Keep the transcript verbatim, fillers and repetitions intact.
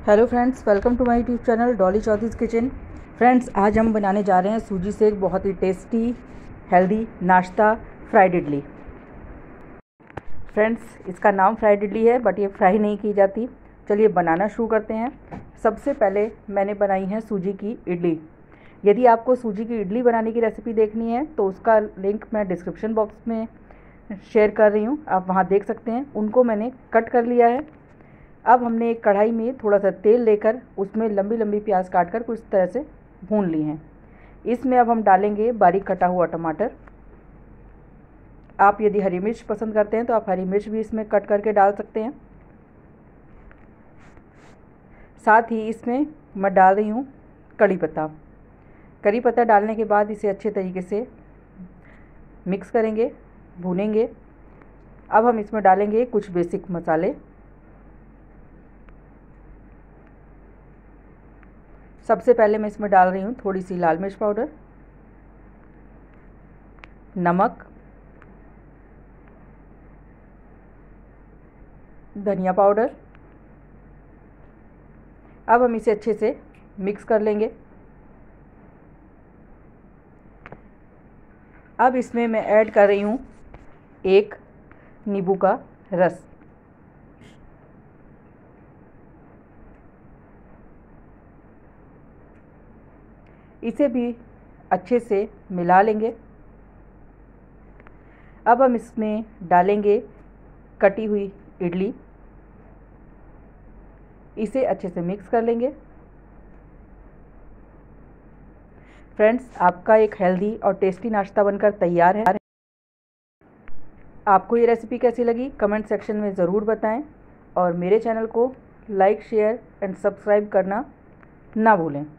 Hello friends, welcome to my YouTube channel Dolly Chaudhary's kitchen. Friends, आज हम बनाने जा रहे हैं सूजी से एक बहुत ही टेस्टी हेल्दी नाश्ता, फ्राइड इडली। फ्रेंड्स, इसका नाम फ्राइड इडली है, बट ये फ्राई नहीं की जाती। चलिए बनाना शुरू करते हैं। सबसे पहले मैंने बनाई है सूजी की इडली। यदि आपको सूजी की इडली बनाने की रेसिपी देखनी है तो उसका लिंक मैं डिस्क्रिप्शन बॉक्स में शेयर कर रही हूँ, आप वहाँ देख सकते हैं। उनको मैंने कट कर लिया है। अब हमने एक कढ़ाई में थोड़ा सा तेल लेकर उसमें लंबी लंबी प्याज काटकर कुछ तरह से भून ली हैं। इसमें अब हम डालेंगे बारीक कटा हुआ टमाटर। आप यदि हरी मिर्च पसंद करते हैं तो आप हरी मिर्च भी इसमें कट करके डाल सकते हैं। साथ ही इसमें मैं डाल रही हूँ कड़ी पत्ता। कड़ी पत्ता डालने के बाद इसे अच्छे तरीके से मिक्स करेंगे, भूनेंगे। अब हम इसमें डालेंगे कुछ बेसिक मसाले। सबसे पहले मैं इसमें डाल रही हूँ थोड़ी सी लाल मिर्च पाउडर, नमक, धनिया पाउडर। अब हम इसे अच्छे से मिक्स कर लेंगे। अब इसमें मैं ऐड कर रही हूँ एक नींबू का रस। इसे भी अच्छे से मिला लेंगे। अब हम इसमें डालेंगे कटी हुई इडली। इसे अच्छे से मिक्स कर लेंगे। फ्रेंड्स, आपका एक हेल्दी और टेस्टी नाश्ता बनकर तैयार है। आपको ये रेसिपी कैसी लगी कमेंट सेक्शन में ज़रूर बताएं और मेरे चैनल को लाइक, शेयर एंड सब्सक्राइब करना ना भूलें।